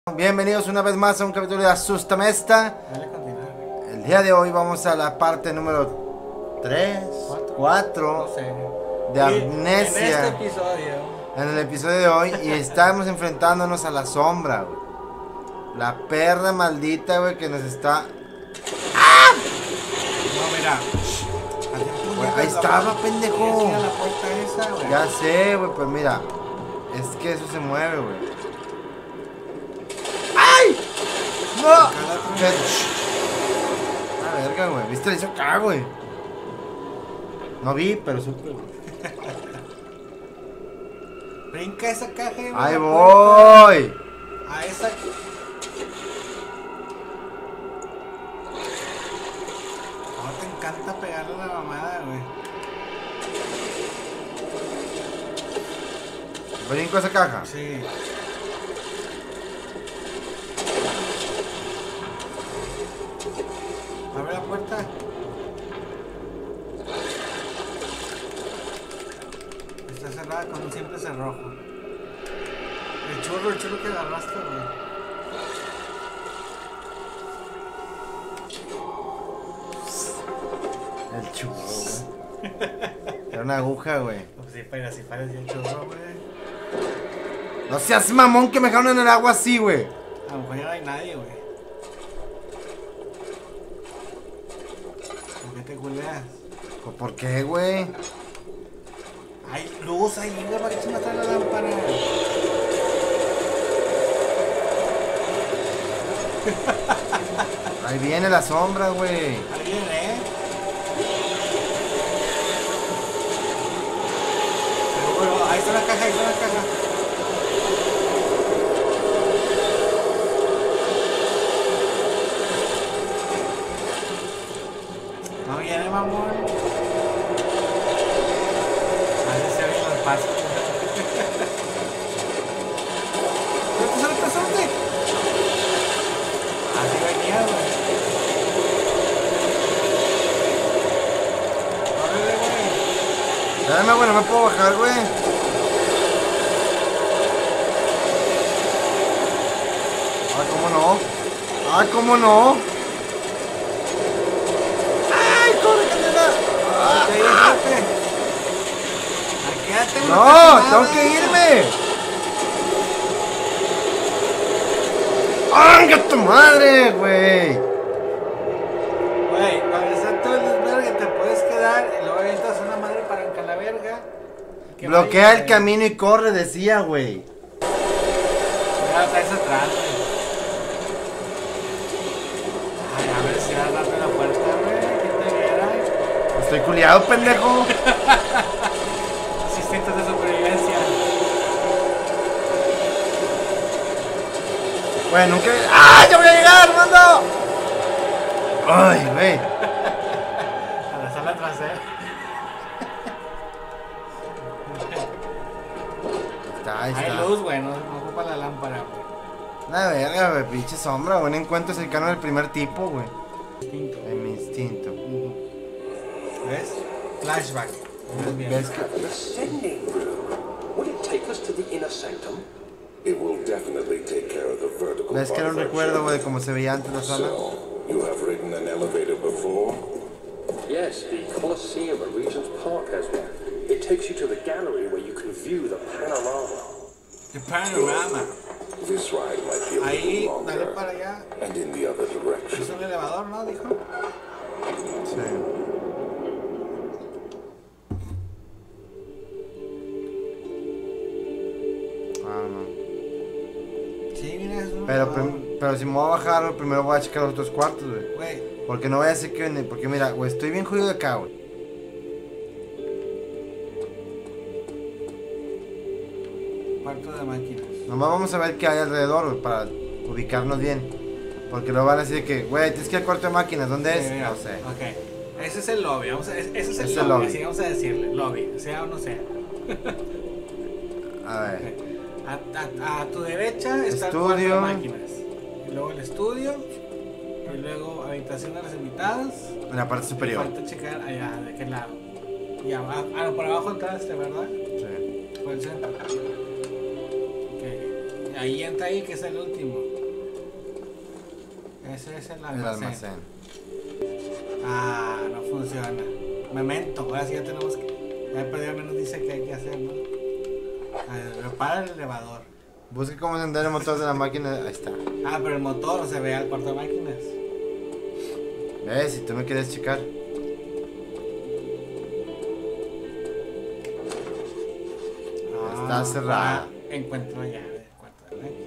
Bienvenidos una vez más a un capítulo de Asústame Esta. El día de hoy vamos a la parte número 3, 4 no sé. de Amnesia. En el episodio de hoy, y estamos enfrentándonos a la sombra, güey. La perra maldita, güey, que nos está... No, mira. Ahí estaba, pendejo. La puerta esa, güey. Ya sé, güey, pues mira. Es que eso se mueve, güey. ¡Ay! ¡No! La verga, güey. ¿Viste? Le hizo acá, güey. No vi, pero supe, güey. Brinca esa caja, güey. ¡Ahí voy! A esa. ¿Cómo te encanta pegarle a la mamada, güey? ¿Brinco esa caja? Sí. Abre la puerta. Está cerrada con un simple cerrojo. El churro que agarraste, güey. El churro, güey. Era una aguja, güey. Pues sí, pero así parecía el churro, güey. No seas mamón que me dejaron en el agua así, güey. A lo mejor ya no hay nadie, güey. ¿Por qué te culeas? ¿Por qué, güey? Hay luz ahí, güey, para que se me trae la lámpara. Ahí viene la sombra, güey. Ahí viene, Seguro, ahí está la caja, ahí está la caja. No viene, mamón. Ahí se ven los pasos. ¡Salte! Así venía, güey. ¡Órale, güey! Dame, güey, no me puedo bajar, güey. Ay, ¿cómo no? Ay, ¿cómo no? ¡Ay, corre, candela! Quédate, güey. ¡No! ¡Tengo que irme! ¡Ay, tu madre, güey! Güey, cuando está todo el desvergue te puedes quedar y luego avientas una madre palanca a la verga. Bloquea el camino y corre, decía, güey. Ya traes atrás, güey. Ay, a ver si da rápido la puerta, güey. ¿Quién te viera? Estoy culiado, pendejo. Los instintos de supervivencia. Güey, nunca... ¡Ah! ¡Ya voy a llegar, mando! ¡Ay, güey! A la sala trasera. Ahí Hay está. luz, güey, no ocupa la lámpara, güey. La verga, güey, pinche sombra, güey. Un encuentro cercano del primer tipo, güey. Instinto. En mi instinto. ¿Ves? Flashback. ¿Ves que? An ascending room. Would it take us to the inner sanctum? It will definitely take care of the vertical. ¿Ves que era un recuerdo, güey, de cómo se veía antes la sala? So, you have ridden an elevator before? Yes, the Colosseum at Regent's Park has one. It takes you to the gallery where you can view the panorama. The panorama. This ride might be a Ahí, little dale longer. para allá. And in the other Es direction. un elevador, ¿no? Dijo. Sí. Ah, no. Sí, mira, es un Pero, elevador. pero si me voy a bajar, primero voy a checar los otros cuartos, güey. Güey, Porque no voy a decir que... Porque mira, güey, estoy bien jodido de acá, güey. cuarto de máquinas. Nomás vamos a ver qué hay alrededor, güey, para ubicarnos bien. Porque luego van a decir que, güey, tienes que ir al cuarto de máquinas. ¿Dónde es? Sí, mira, No sé. Ok. Ese es el lobby. Ese es el Es lobby. el lobby. Así vamos a decirle. Lobby. Sea o no sea. A ver. A tu derecha está el cuarto de Estudio. máquinas. Y luego el estudio. Y luego habitación de las invitadas. En la parte superior. Falta checar allá, de qué lado. Y abajo. Ah, no, por abajo entraste, ¿verdad? Sí. Por el centro. Ok. ahí entra ahí, que es el último. Ese es el almacén. El almacén. Ah, no funciona. Memento, ahora sí ya tenemos que... Ya perdido al menos dice que hay que hacer, ¿no? Repara el elevador. Busque cómo encender el motor de la máquina. Ahí está. Ah, pero el motor se ve al cuarto de máquinas. ¿Ves? Si tú no quieres checar. Está cerrada. Encuentro llave del cuarto de máquinas.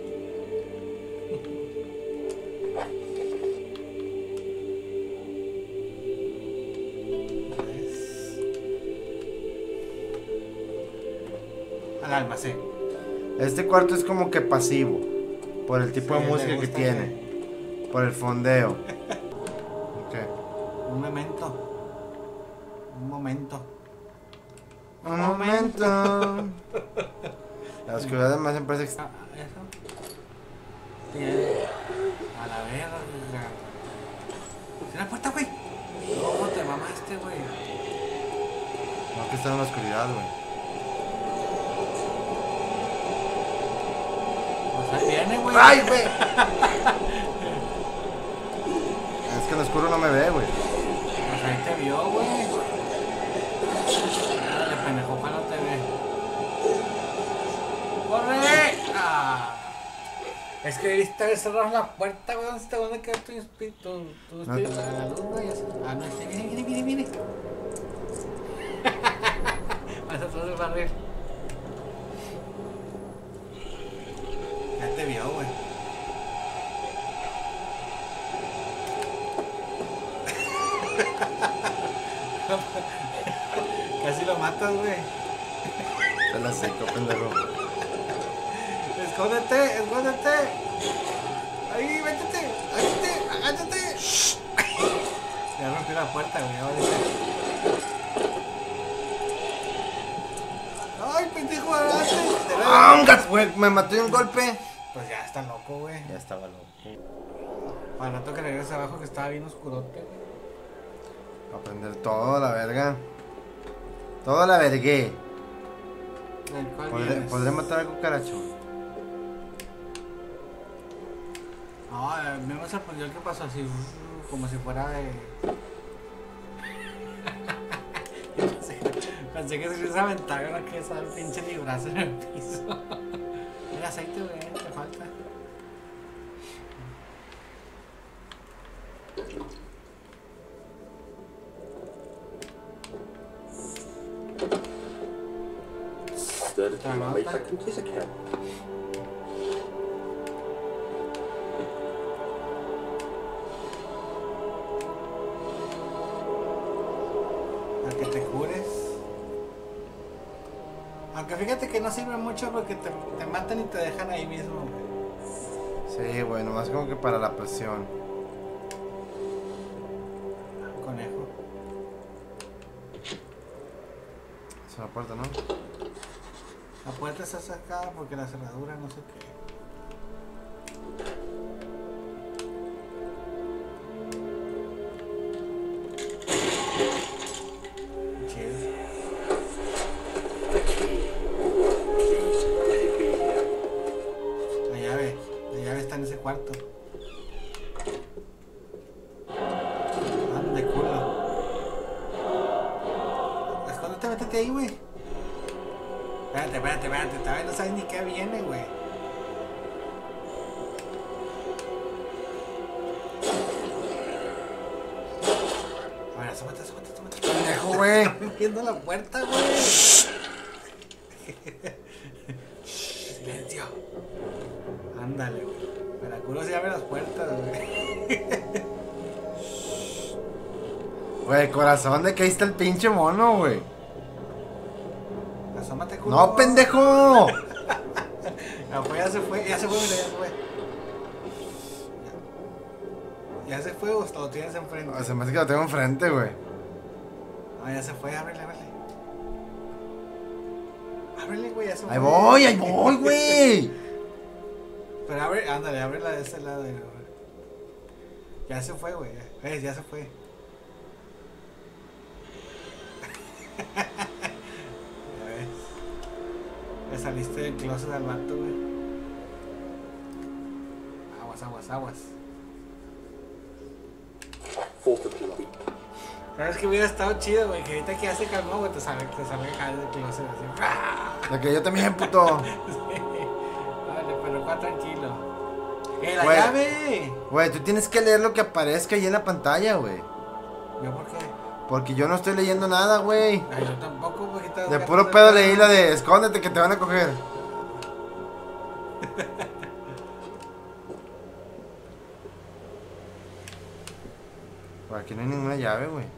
Al almacén. Este cuarto es como que pasivo. Por el tipo Sí, de le música que gusta tiene. Por el fondeo. Ok. Un momento. Un momento. Un momento. La oscuridad además me parece Ah, eso. Sí, a la verga. ¿Cierra la puerta, güey? ¿Cómo te mamaste, güey? No, que está en la oscuridad, güey. Pues ahí viene, güey. ¡Ay, güey! Es que en lo oscuro no me ve, güey. Pues ahí te vio, güey. Dale, pendejo, ojalá no te ve. ¡Corre! Ah. Es que debiste haber cerrado la puerta, güey. ¿Dónde quedó tu espíritu? Tu espíritu de la luz, güey. Ah, no, viene. Vas a todo el barril. Ya te vio, güey. Casi lo matas, güey. Te la seco, pendejo. Escóndete. Ahí, métete. Agáchate. Ya rompí la puerta, güey. Ay, pendejo, agáchate. ¡Ah, un gato, güey! Me mató de un golpe. Pues ya está loco, güey. Ya estaba loco. Para el rato que regrese abajo que estaba bien oscurote, güey. A prender todo, la verga. Todo la vergué. ¿Del cual vienes? ¿Podré matar al cucaracho? No, me sorprendió el que pasó así, como si fuera de... Pensé que se iba a aventar una que esa pinche librazo en el piso. El aceite, güey, te falta. Third time I made that computer account. Para que te cures. Aunque fíjate que no sirve mucho porque te matan y te dejan ahí mismo, güey. Sí, güey, nomás como que para la presión. Conejo. Es una puerta, ¿no? La puerta está sacada porque la cerradura no sé qué. Chido. The key. Please, let it be here. La llave está en ese cuarto. Ande culo. Escóndete, métete ahí, güey. Espérate, todavía no sabes ni qué viene, güey. A ver, asómate. Pendejo, güey. Viendo la puerta, güey. Silencio. Ándale, güey. Veracruz se abre las puertas, güey. Güey, corazón, ¿de qué ahí está el pinche mono, güey? Asómate, culo. ¡No, pendejo! Ya se fue, mira, ya se fue. ¿Ya se fue o lo tienes enfrente? Se me hace que lo tengo enfrente, güey. No, ya se fue, ábrele. Ábrele, güey, ya se fue. Ahí voy, güey. Pero ábrela de ese lado. Ya se fue, güey. Ya se fue. Ya ves. Le saliste del closet al vato, güey. Aguas. Fourth of July. ¿Sabes que hubiera estado chido, güey? Que ahorita que ya se calmó, güey, te sale del closet así. La que yo también, puto. Vale, pero va tranquilo. ¡La Güey. llave! Güey, tú tienes que leer lo que aparezca ahí en la pantalla, güey. ¿Yo por qué? Porque yo no estoy leyendo nada, güey. Ay, yo tampoco, güey. De puro pedo leí la de escóndete que te van a coger. Por aquí no hay ninguna llave, güey.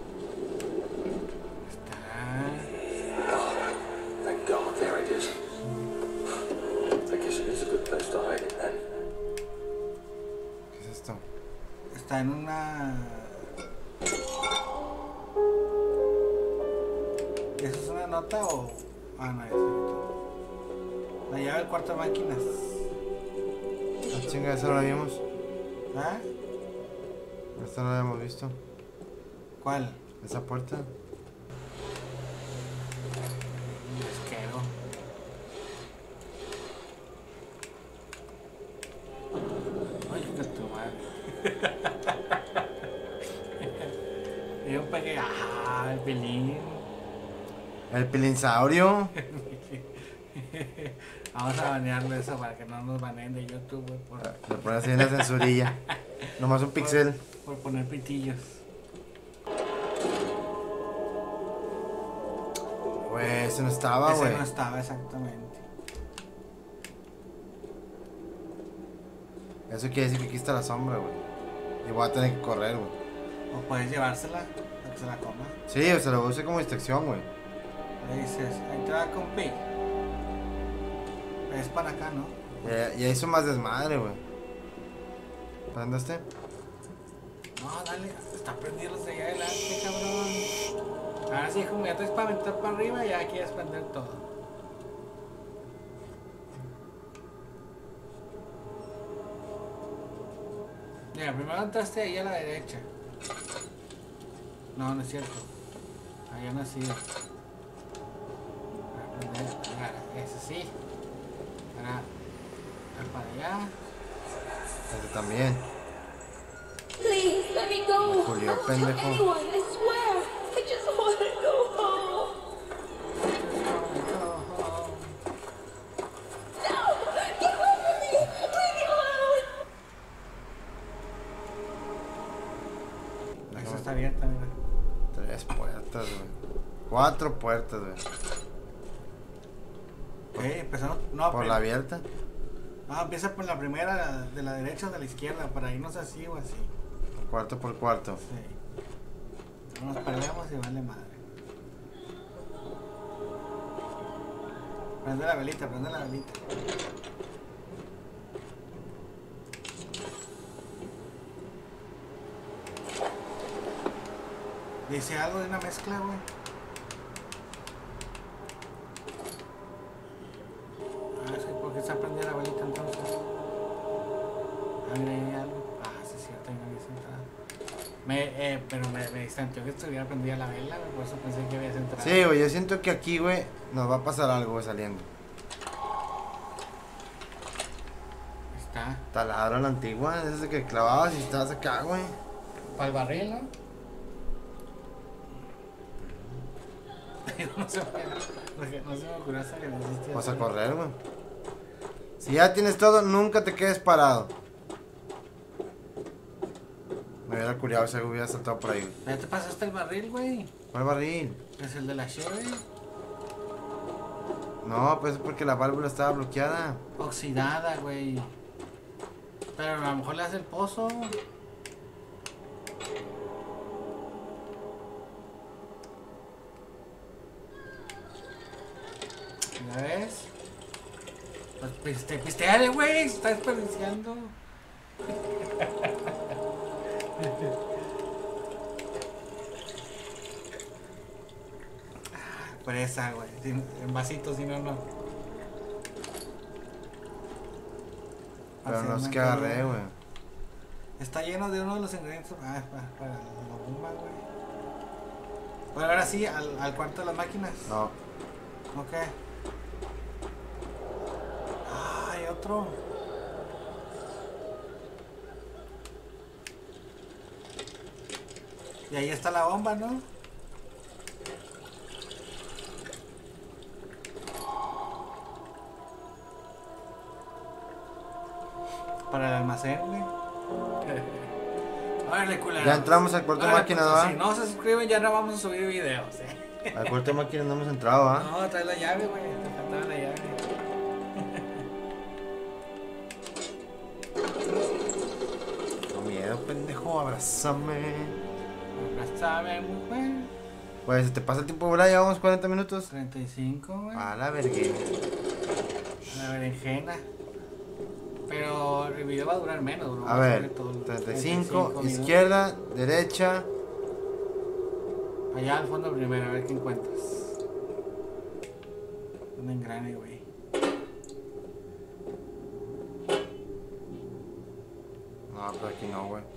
Thank God, there it is. I guess it is a good place to hide it then. ¿Qué es esto? Está en una... ¿Eso es una nota o...? Ah, no, es cierto. La llave del cuarto de máquinas. Ah, chinga, esa no la vimos. ¿Ah? Esta no la habíamos visto. ¿Cuál? Esa puerta. Pesquero. Ay, que tu madre. Y yo pegué, el pelín. El pilinsaurio. Vamos a banearle eso para que no nos baneen de YouTube, güey, Le pones así en la censurilla. Nomás un pixel. por poner pitillos. Güey, ese no estaba, Ese güey. no estaba exactamente. Eso quiere decir que aquí está la sombra, güey. Y voy a tener que correr, güey. O puedes llevársela, para que se la coma. Sí, o se lo use como distracción, güey. Le dices, ahí te va con Pig. Es para acá, ¿no? Ya hizo más desmadre, güey. ¿Para dónde esté? No, dale, está prendido los de allá adelante, cabrón. Ahora sí, como ya te es para aventar para arriba, ya quieres prender todo. Mira, primero entraste ahí a la derecha. No, no es cierto. Allá no ha sido. Ese sí. Ahora, para allá. Este también. Please, let me go. Julio, I won't pendejo. tell anyone, I swear. I just want to go home. No! Get away from me! Leave me alone! Esa está abierta, mira. 3 puertas, güey. 4 puertas, güey. Empezamos. No, ¿Por pero- la abierta? Ah, empieza por la primera, de la derecha o de la izquierda, para irnos así o así. Cuarto por cuarto. Sí. No nos peleamos y vale madre. Prende la velita, prende la velita. Dice algo de una mezcla, güey. Ah, es que ¿por qué se prendida la velita entonces? Ah, mira, ahí hay algo. Ah, sí, sí, tengo ahí sentada. Pero me distanció que estuviera prendida la vela, güey, por eso pensé que habías entrado. Sí, güey, yo siento que aquí, güey, nos va a pasar algo, güey, saliendo. Está. Taladro a la antigua, ese de que clavabas y estabas acá, güey. Para el barril, ¿no? No se me ocurrió hasta que necesité. Vas a correr, güey. Si ya tienes todo, nunca te quedes parado. Me hubiera curiado si hubiera saltado por ahí, güey. Ya te pasaste el barril, güey. ¿Cuál barril? Es el de la Chevy. No, pues es porque la válvula estaba bloqueada. Oxidada, güey. Pero a lo mejor le hace el pozo. ¿Ya ves? Pues pisteale, güey. Está desperdiciando. Presa, güey. En vasitos, si no, no. Pero no es que agarré, güey. Está lleno de uno de los ingredientes. Ah, para la bomba, güey. Bueno, ahora sí, al cuarto de las máquinas. No. Ok. Ah, hay otro. Y ahí está la bomba, ¿no? Para el almacén, güey. Órale, culero. Ya entramos al cuarto de máquina, pues, ¿va? si no se suscriben, ya no vamos a subir videos, Al cuarto de máquina no hemos entrado, ¿va? No, trae la llave, güey. Te faltaba la llave. No miedo, pendejo, abrázame. Abrázame, mujer. Pues se te pasa el tiempo, ¿verdad? Llevamos 40 minutos. 35, güey. A la vergüenza. La berenjena. Pero el video va a durar menos, ¿no? A ver, 35, izquierda, derecha. Allá al fondo primero, a ver qué encuentras. Un engrane, güey. No, pero aquí no, güey.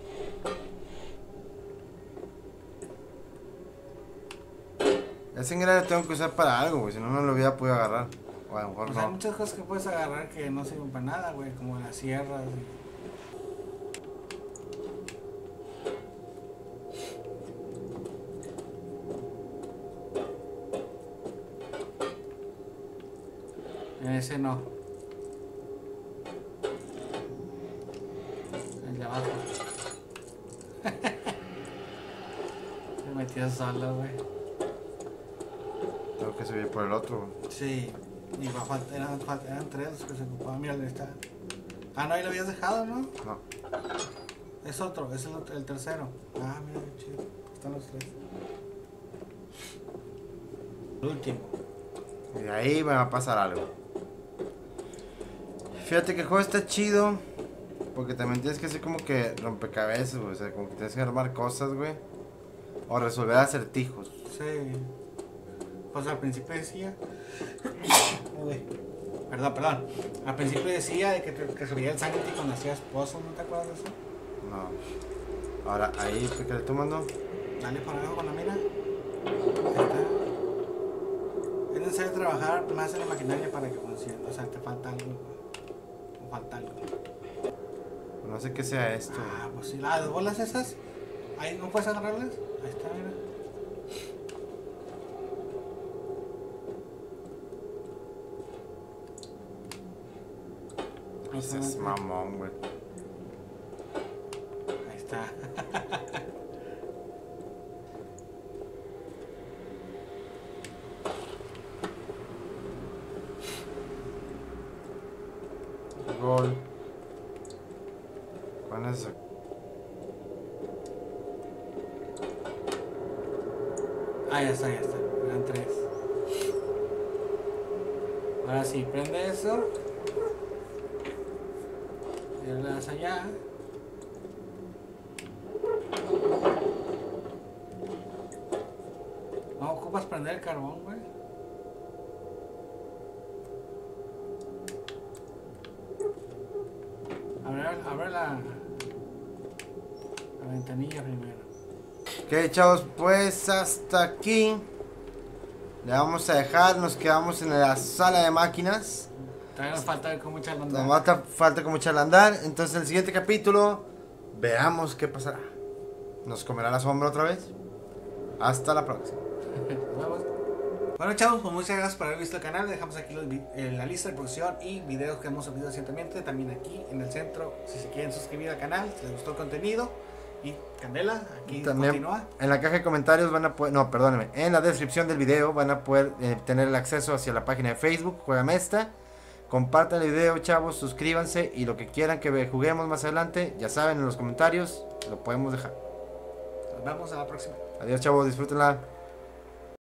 Ese engrane lo tengo que usar para algo, güey. Si no, no lo hubiera podido agarrar. O a lo mejor O sea, no. hay muchas cosas que puedes agarrar que no sirven para nada, güey. Como las sierras. En ese no. El de abajo. Se metió solo, güey. Tengo que subir por el otro, güey. Sí. Y eran tres los que se ocupaban. Mira, ahí está. Ah, no, ahí lo habías dejado, ¿no? No. Es otro, es el tercero. Ah, mira, qué chido. Están los tres. El último. Y de ahí me va a pasar algo. Fíjate que el juego está chido. Porque también tienes que hacer como que rompecabezas, güey. O sea, como que tienes que armar cosas, güey. O resolver acertijos. Sí. Pues al principio decía. Uy. Perdón. Al principio decía de que te subía el sangre cuando hacías pozos, ¿no te acuerdas de eso? No. Ahora, ahí, ¿qué le tomando? Dale para abajo con la mira. Ahí está. Es necesario trabajar más en la maquinaria para que funcione. O sea, te falta algo. O falta algo. No sé qué sea esto. Ah, pues sí. Las bolas esas. Ahí no puedes agarrarlas. Ahí está, mira. Ese es mamón, güey. Ahí está. Gol. ¿Cuál es ese? Ah, ya está. Eran tres. Ahora sí, prende eso. Y le das allá. No ocupas prender el carbón, güey. Abre la ventanilla primero. Ok, chavos, pues hasta aquí le vamos a dejar. Nos quedamos en la sala de máquinas. Todavía nos falta ver cómo echarlo a andar. Nos falta como echarla a andar. Entonces, en el siguiente capítulo, veamos qué pasará. ¿Nos comerá la sombra otra vez? Hasta la próxima. Bueno, chavos, pues muchas gracias por haber visto el canal. Dejamos aquí la lista de producción y videos que hemos subido recientemente. También aquí en el centro, si se quieren suscribir al canal, si les gustó el contenido. Y Candela, aquí también continúa. En la caja de comentarios van a poder, no, perdónenme, en la descripción del video van a poder tener el acceso hacia la página de Facebook, Juégame Esta. Compartan el video, chavos, suscríbanse y lo que quieran que juguemos más adelante, ya saben, en los comentarios lo podemos dejar. Nos vemos a la próxima. Adiós, chavos, disfrútenla.